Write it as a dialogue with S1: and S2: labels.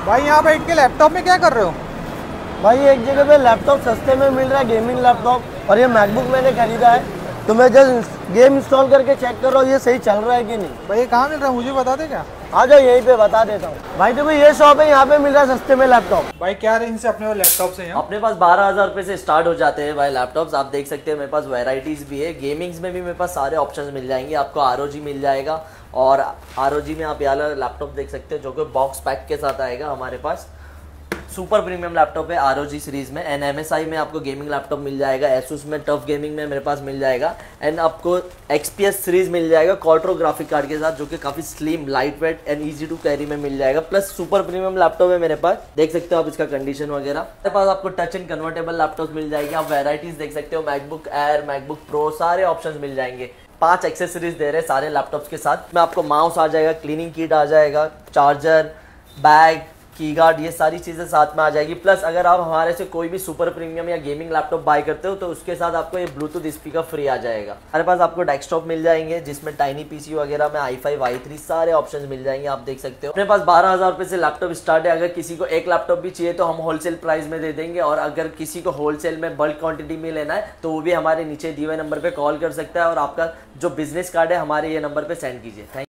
S1: भाई यहाँ बैठ के लैपटॉप में क्या कर रहे हो?
S2: भाई एक जगह पे लैपटॉप सस्ते में मिल रहा है, गेमिंग लैपटॉप, और ये मैकबुक मैंने खरीदा है, तो मैं जस्ट गेम इंस्टॉल करके चेक कर रहा हूँ ये सही चल रहा है कि नहीं।
S1: भाई ये कहाँ मिल रहा है, मुझे बता दे क्या?
S2: आ जाओ यहीं पे बता देता हूँ। भाई देखो ये शॉप है, यहाँ पे मिल रहा है सस्ते में लैपटॉप।
S1: भाई क्या रेंज से अपने वो लैपटॉप से यहाँ?
S3: अपने पास 12,000 रुपये से स्टार्ट हो जाते हैं भाई लैपटॉप्स। आप देख सकते हैं मेरे पास वैरायटीज़ भी है। गेमिंग्स में भी मेरे पास सारे ऑप्शंस मिल जाएंगे। आपको ROG मिल जाएगा, और ROG में आप ये वाला लैपटॉप देख सकते हैं जो कि बॉक्स पैक के साथ आएगा। हमारे पास सुपर प्रीमियम लैपटॉप है ROG सीरीज में। एंड MSI में आपको गेमिंग लैपटॉप मिल जाएगा। Asus में टफ गेमिंग में मेरे पास मिल जाएगा। एंड आपको XPS सीरीज मिल जाएगा क्वाड्रो ग्राफिक कार्ड के साथ, जो कि काफ़ी slim, light weight and easy to carry में मिल जाएगा। प्लस सुपर प्रीमियम लैपटॉप है मेरे पास, देख सकते हो आप इसका कंडीशन वगैरह। मेरे पास आपको टच एंड कन्वर्टेबल लैपटॉप मिल जाएगी। आप वेराइटीज देख सकते हो, मैकबुक एयर, मैकबुक प्रो, सारे ऑप्शन मिल जाएंगे। 5 एक्सेसरीज दे रहे हैं सारे लैपटॉप्स के साथ में। आपको माउस आ जाएगा, क्लीनिंग किट आ जाएगा, चार्जर, बैग, की गार्ड, ये सारी चीज़ें साथ में आ जाएगी। प्लस अगर आप हमारे से कोई भी सुपर प्रीमियम या गेमिंग लैपटॉप बाय करते हो तो उसके साथ आपको ये ब्लूटूथ स्पीकर फ्री आ जाएगा। हमारे पास आपको डेस्कटॉप मिल जाएंगे जिसमें टाइनी PC वगैरह में i5 i3 सारे ऑप्शंस मिल जाएंगे। आप देख सकते हो अपने पास 12,000 रुपये से लैपटॉप स्टार्ट है। अगर किसी को एक लैपटॉप भी चाहिए तो हम होलसेल प्राइस में दे देंगे, और अगर किसी को होलसेल में बल्क क्वांटिटी में लेना है तो वो भी हमारे नीचे दिए हुए नंबर पर कॉल कर सकता है, और आपका जो बिजनेस कार्ड है हमारे ये नंबर पर सेंड कीजिए। थैंक